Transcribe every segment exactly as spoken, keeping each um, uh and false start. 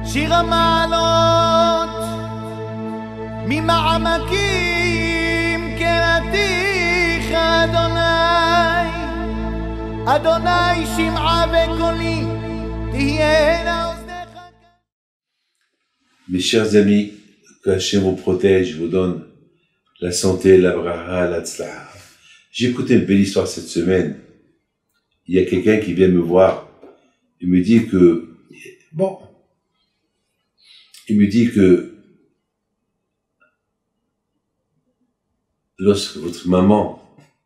שיר המעלות ממעמקים קראתיך אדוני, אדוני שמעה בקולי תהיינה אוזניך. Mes chers amis, que Hachem vous protège, vous donne la santé, la braha, la tzlaha. J'ai écouté une belle histoire cette semaine. Il y a quelqu'un qui vient me voir. Il me dit que, bon, il me dit que lorsque votre maman,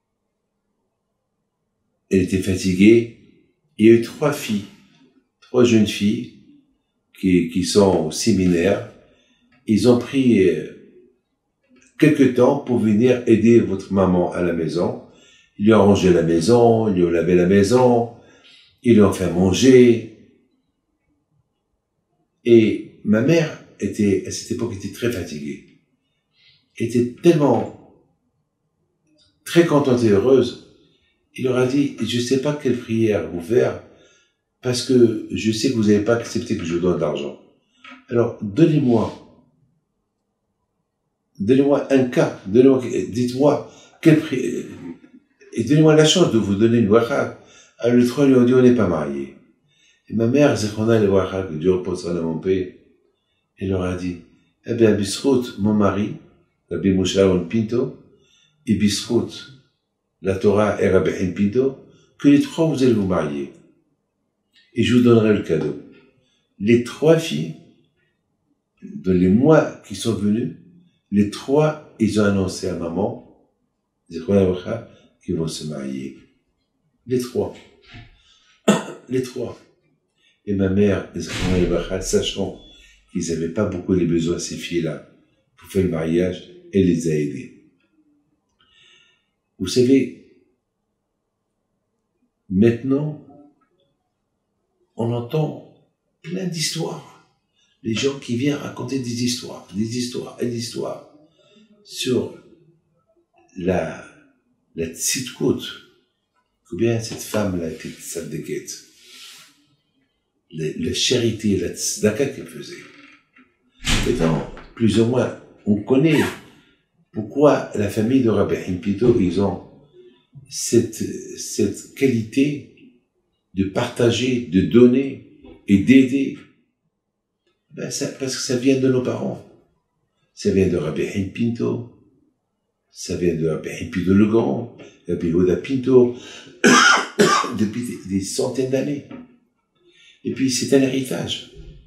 elle était fatiguée, il y a eu trois filles, trois jeunes filles qui, qui sont au séminaire. Ils ont pris quelque temps pour venir aider votre maman à la maison. Ils lui ont rangé la maison, ils lui ont lavé la maison, ils lui ont fait manger. Et ma mère était, à cette époque, était très fatiguée. Elle était tellement très contente et heureuse. Il leur a dit, je ne sais pas quelle prière vous faire, parce que je sais que vous n'avez pas accepté que je vous donne de l'argent. Alors, donnez-moi Donnez-moi un cas, donnez-moi, dites-moi, quel prix, et donnez-moi la chance de vous donner une bracha. Alors les trois lui ont dit, on n'est pas mariés. Et ma mère, Zechona le bracha, que Dieu repose son âme en paix, elle leur a dit, eh bien, Bisrout, mon mari, Rabbi Moshe Aaron Pinto, et Bisrout, la Torah et Rabbi Haim Pinto, que les trois vous allez vous marier. Et je vous donnerai le cadeau. Les trois filles, dans les mois qui sont venus, les trois, ils ont annoncé à maman, qu'ils vont se marier. Les trois. Les trois. Et ma mère, sachant qu'ils n'avaient pas beaucoup les besoins, ces filles-là, pour faire le mariage, elle les a aidés. Vous savez, maintenant, on entend plein d'histoires. Les gens qui viennent raconter des histoires, des histoires et des histoires sur la, la tzidkout, combien cette femme-là était tzadékette, la, la charité, la tzedaka qu'elle faisait. Maintenant, plus ou moins, on connaît pourquoi la famille de Rabbi Haim Pinto, ils ont cette, cette qualité de partager, de donner et d'aider. Ben ça, parce que ça vient de nos parents. Ça vient de Rabbi Haim Pinto. Ça vient de Rabbi Haim Pinto le Grand, Rabbi Yehuda Pinto, depuis des, des centaines d'années. Et puis c'est un héritage.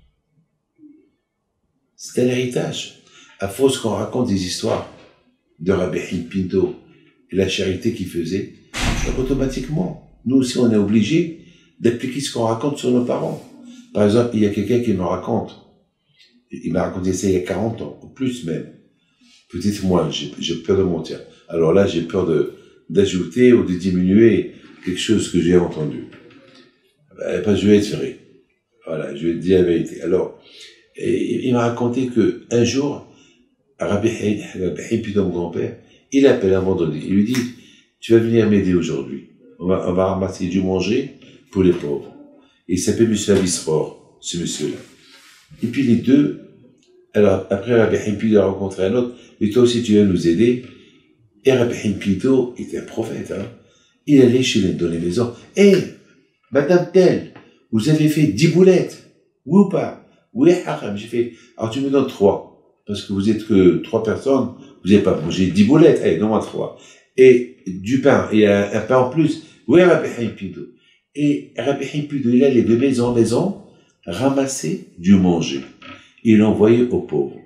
C'est un héritage. À force qu'on raconte des histoires de Rabbi Haim Pinto et la charité qu'il faisait, automatiquement, nous aussi on est obligés d'appliquer ce qu'on raconte sur nos parents. Par exemple, il y a quelqu'un qui me raconte, il m'a raconté ça il y a quarante ans, ou plus même. Peut-être moins, j'ai peur de mentir. Alors là, j'ai peur de d'ajouter ou de diminuer quelque chose que j'ai entendu. Ben, pas, je vais être vrai. Voilà, je vais te dire la vérité. Alors, et, il m'a raconté que un jour, Rabbi Haim Pinto, mon grand-père, il appelle un vendredi. Il lui dit, tu vas venir m'aider aujourd'hui. On va, on va ramasser du manger pour les pauvres. Et il s'appelle M. Avisror, ce monsieur-là. Et puis les deux, alors après Rabbi Haim Pinto a rencontré un autre, et toi aussi tu viens nous aider. Et Rabbi Haim Pinto était un prophète, hein. Il allait chez les, dans les maisons. Eh, hey, madame telle, vous avez fait dix boulettes. Oui ou pas? Oui, haram, j'ai fait. Alors tu me donnes trois. Parce que vous êtes que trois personnes, vous n'avez pas mangé dix boulettes. Eh, hey, donne-moi trois. Et du pain, et un, un pain en plus. Oui, Rabbi Haim Pinto. Et Rabbi Haim Pinto, il allait de maison en maison, ramasser du manger. Il l'envoyait aux pauvres.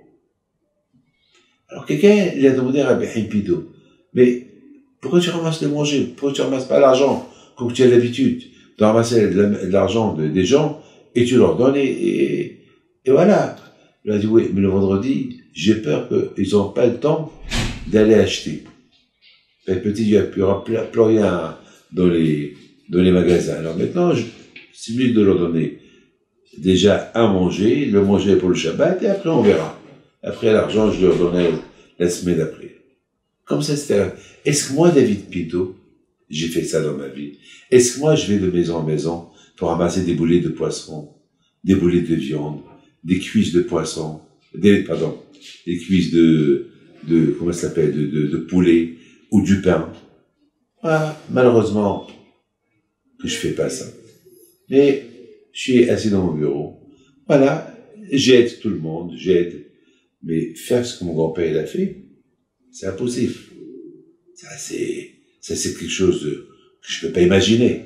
Alors quelqu'un, il a demandé à Rabbi Haim Pinto, mais pourquoi tu ramasses le manger? Pourquoi tu ramasses pas l'argent? Comme tu as l'habitude de ramasser de l'argent de, des gens, et tu leur donnes, et, et, et voilà. Il a dit, oui, mais le vendredi, j'ai peur qu'ils n'ont pas le temps d'aller acheter. Et petit, il n'y aura plus, plus rien dans les, dans les magasins. Alors maintenant, c'est mieux de leur donner déjà à manger, le manger pour le Shabbat, et après on verra. Après l'argent, je leur donnais la semaine d'après. Comme ça, c'était... Est-ce que moi, David Pinto, j'ai fait ça dans ma vie? Est-ce que moi, je vais de maison en maison pour ramasser des boulets de poisson, des boulets de viande, des cuisses de poisson, des, pardon, des cuisses de, de, comment ça s'appelle, de, de, de poulet ou du pain. Ah, malheureusement, que je fais pas ça. Mais je suis assis dans mon bureau. Voilà, j'aide tout le monde, j'aide. Mais faire ce que mon grand-père a fait, c'est impossible. Ça, c'est, ça, c'est quelque chose de, que je peux pas imaginer.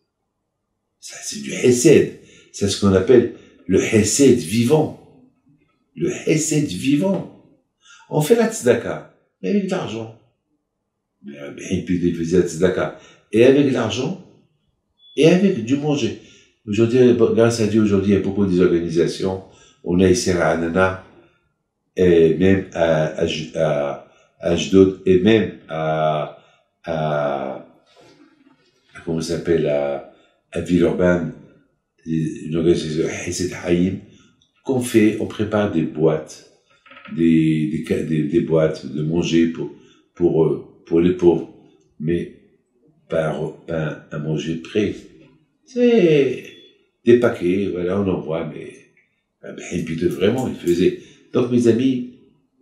Ça, c'est du hesed. C'est ce qu'on appelle le hesed vivant. Le hesed vivant. On fait la tzedaka, mais avec de l'argent. Mais, mais puis il faisait la tzedaka. Et avec de l'argent, et avec du manger. Aujourd'hui, grâce à Dieu, aujourd'hui, il y a beaucoup d'organisations. On a ici à Anana, et même à, à, à, à Ashdod, et même à, à, à comment ça s'appelle, à, à Villeurbanne, une organisation, Hesed Haïm, qu'on fait, on prépare des boîtes, des, des, des, des boîtes de manger pour, pour, pour les pauvres. Mais pas un pain à manger prêt. C'est des paquets, voilà, on envoie, mais, ben, puis vraiment, il faisait. Donc, mes amis,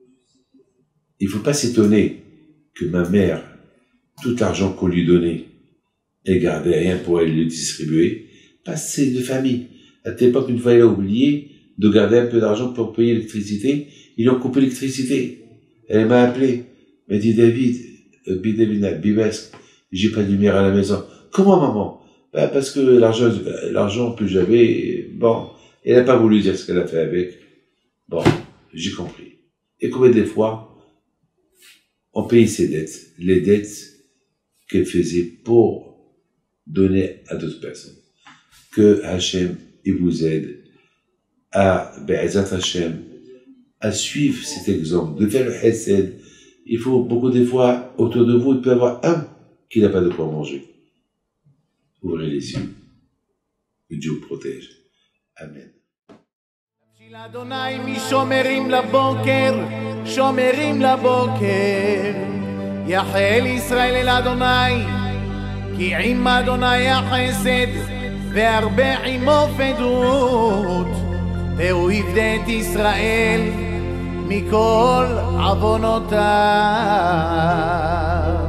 il faut pas s'étonner que ma mère, tout l'argent qu'on lui donnait, elle gardait rien pour elle le distribuer, parce que c'est de famille. À cette époque, une fois, elle a oublié de garder un peu d'argent pour payer l'électricité, ils ont coupé l'électricité. Elle m'a appelé, elle m'a dit, David, euh, David, Bibesque, j'ai pas de lumière à la maison. Comment, maman? Ben, parce que l'argent, l'argent que j'avais, bon, elle n'a pas voulu dire ce qu'elle a fait avec. Bon, j'ai compris. Et combien de fois, on paye ses dettes, les dettes qu'elle faisait pour donner à d'autres personnes. Que Hachem, il vous aide à, Be'ezat Hachem, à suivre cet exemple, de faire le hesed. Il faut beaucoup de fois, autour de vous, il peut y avoir un qui n'a pas de quoi manger. Ouvrez les yeux. Que Dieu vous protège. Amen. אדוני משומרים לבוקר, שומרים לבוקר, יחל ישראל אל אדוני, כי עם אדוני החסד, והרבה עמו פדות, והוא יפדה את ישראל מכל עוונותיו.